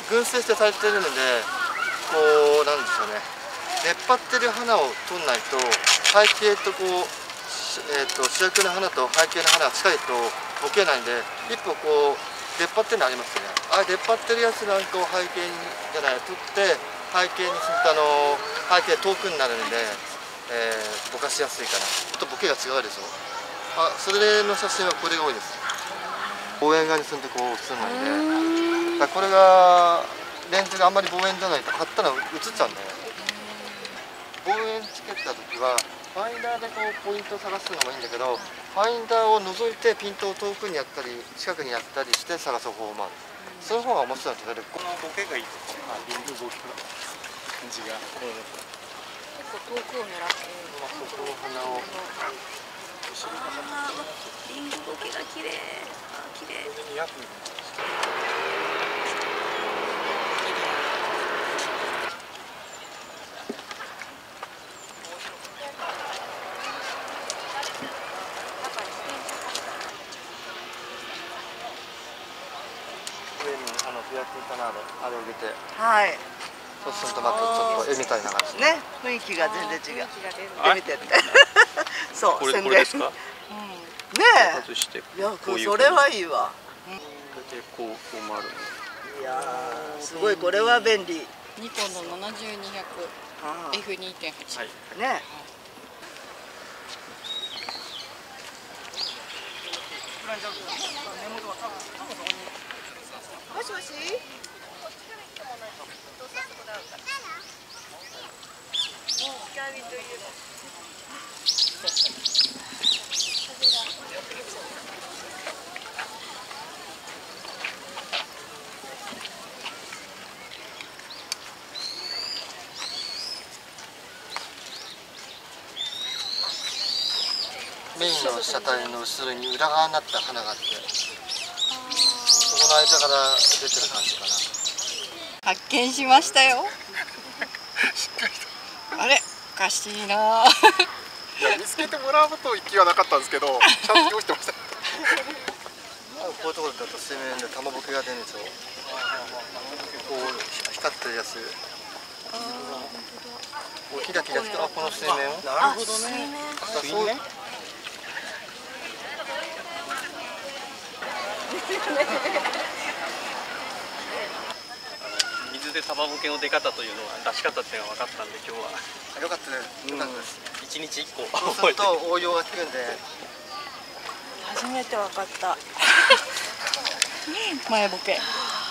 群生して咲いてるので、こうなんでしょうね、出っ張ってる花を取んないと背景とこう、主役の花と背景の花が近いとボケないんで、一歩こう出っ張ってるのありますよね。ああ出っ張ってるやつなんかを背景にじゃない取って背景にすると背景遠くになるんで、ぼかしやすいかな。ちょっとボケが違うでしょ。それの写真はこれが多いです。望遠側にするとこう映らないんで、だからこれがレンズがあんまり望遠じゃないと貼ったら映っちゃうんだよ。望遠つけた時はファインダーでこうポイントを探すのもいいんだけど、ファインダーを覗いてピントを遠くにやったり近くにやったりして探す方法もある。その方が面白いと出る。 このボケがいいとか、リングボケの感じが。 結構遠くを狙って。 そこの花を。 リングボケが綺麗。綺麗。 上にビアキーかなあれを入れて。 はい。 そうするとまたちょっと絵みたいな感じね、雰囲気が全然違う。見てって。そう、 これですか？ ねえ。 外して。 いや、それはいいわ。 こう回る。 いやー、すごいこれは便利。 ニコンの70-200 F2.8。 はい。 ね。もしもし。 メインの車体の後ろに裏側になった花があって、そこの間から出てる感じかな。 発見しましたよ。あれ、おかしいな。 いや、見つけてもらうと勢いはなかったんですけど、ちゃんと用意してました。 こういうところだと水面で玉ボケが出るんですよ。こう光ってるやつ。こうキラキラして、この水面。 なるほどね。 そう。 水で玉ボケの出方というのは出し方っていうのが分かったんで、今日は。 よかったね。よかったです。 1日1個。 そうすると応用が効くんで。 初めてわかった。 前ボケ。